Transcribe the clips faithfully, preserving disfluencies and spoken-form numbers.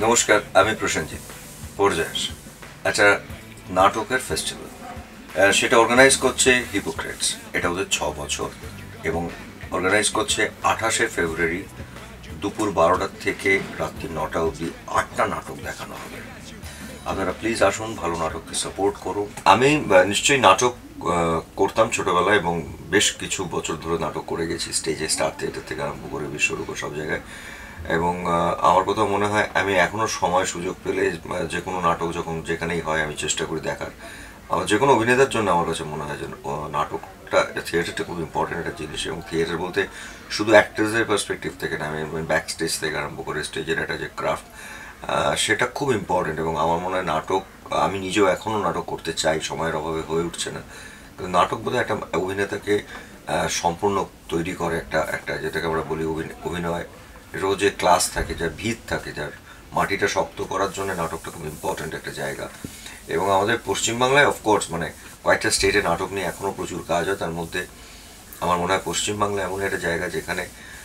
নমস্কার, আমি প্রসেনজিৎ। পরজাশ একটা নাটকের ফেস্টিভ্যাল, সেটা অর্গানাইজ করছে হিপোক্রেটস। এটা ওদের ছ বছর এবং অর্গানাইজ করছে আঠাশে ফেব্রুয়ারি দুপুর বারোটার থেকে রাত্রি নটা অবধি আটটা নাটক দেখানো হবে। আপনারা প্লিজ আসুন, ভালো নাটককে সাপোর্ট করুন। আমি নিশ্চয়ই নাটক করতাম ছোটোবেলায় এবং বেশ কিছু বছর ধরে নাটক করে গেছি, স্টেজে, স্টার থিয়েটার থেকে আরম্ভ করে বিশ্বরূপ সব জায়গায়। এবং আমার কথা মনে হয় আমি এখনও সময় সুযোগ পেলে যে কোনো নাটক যখন যেখানেই হয় আমি চেষ্টা করি দেখার। আমার যে কোনো অভিনেতার জন্য আমার কাছে মনে হয় যে নাটকটা, থিয়েটারটা খুব ইম্পর্টেন্ট একটা জিনিস। এবং থিয়েটার বলতে শুধু অ্যাক্টার্সের পার্সপেক্টিভ থেকে না, আমি ব্যাক স্টেজ থেকে আরম্ভ করে স্টেজের একটা যে ক্রাফট, সেটা খুব ইম্পর্টেন্ট। এবং আমার মনে হয় নাটক, আমি নিজেও এখনও নাটক করতে চাই, সময়ের অভাবে হয়ে উঠছে না। কিন্তু নাটক বোধহয় একটা অভিনেতাকে সম্পূর্ণ তৈরি করে, একটা একটা যেটাকে আমরা বলি অভিনয় রোজে ক্লাস থাকে, যার ভিত থাকে, যার মাটিটা শক্ত করার জন্য নাটকটা খুব ইম্পর্ট্যান্ট একটা জায়গা। এবং আমাদের পশ্চিমবাংলায় অফকোর্স মানে কয়েকটা স্টেটে নাটক নিয়ে এখনও প্রচুর কাজ হয়। তার মধ্যে আমার মনে হয় পশ্চিমবাংলা এমন একটা জায়গা যেখানে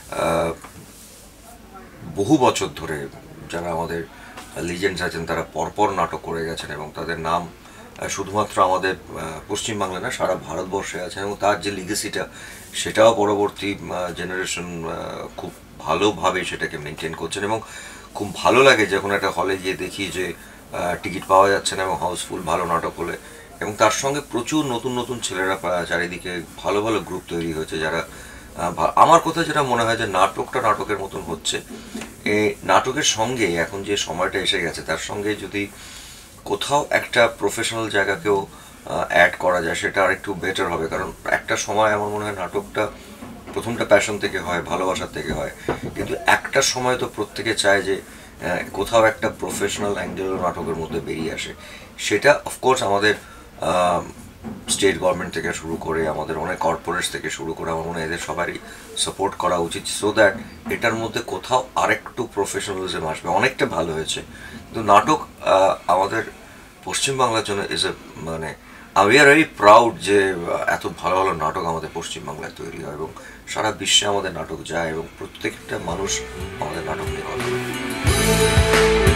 বহু বছর ধরে যারা আমাদের লিজেন্ডস আছেন তারা পরপর নাটক করে গেছেন এবং তাদের নাম শুধুমাত্র আমাদের পশ্চিমবাংলা না, সারা ভারতবর্ষে আছে। এবং তার যে লিগেসিটা, সেটাও পরবর্তী জেনারেশন খুব ভালোভাবে সেটাকে মেনটেন করছেন। এবং খুব ভালো লাগে যখন একটা হলে গিয়ে দেখি যে টিকিট পাওয়া যাচ্ছে না এবং হাউসফুল ভালো নাটক হলে। এবং তার সঙ্গে প্রচুর নতুন নতুন ছেলেরা চারিদিকে ভালো ভালো গ্রুপ তৈরি হয়েছে যারা, আমার কথা যেটা মনে হয় যে নাটকটা নাটকের মতন হচ্ছে। এই নাটকের সঙ্গে এখন যে সময়টা এসে গেছে তার সঙ্গে যদি কোথাও একটা প্রফেশনাল জায়গাকেও অ্যাড করা যায় সেটা আর একটু বেটার হবে। কারণ একটা সময় আমার মনে হয় নাটকটা প্রথমটা প্যাশন থেকে হয়, ভালোবাসার থেকে হয়, কিন্তু একটা সময় তো প্রত্যেকে চায় যে কোথাও একটা প্রফেশনাল অ্যাঙ্গেলও নাটকের মধ্যে বেরিয়ে আসে। সেটা অফকোর্স আমাদের স্টেট গভর্নমেন্ট থেকে শুরু করে আমাদের অনেক কর্পোরেটস থেকে শুরু করে আমার মনে হয় এদের সবারই সাপোর্ট করা উচিত, সো দ্যাট এটার মধ্যে কোথাও আরেকটু প্রফেশনালিজম আসবে। অনেকটা ভালো হয়েছে, কিন্তু নাটক আমাদের পশ্চিমবাংলার জন্য ইজ এ মানে উই আর ভেরি প্রাউড যে এত ভালো ভালো নাটক আমাদের পশ্চিমবাংলায় তৈরি হয় এবং সারা বিশ্বে আমাদের নাটক যায় এবং প্রত্যেকটা মানুষ আমাদের নাটক নিয়ে কথা বলে।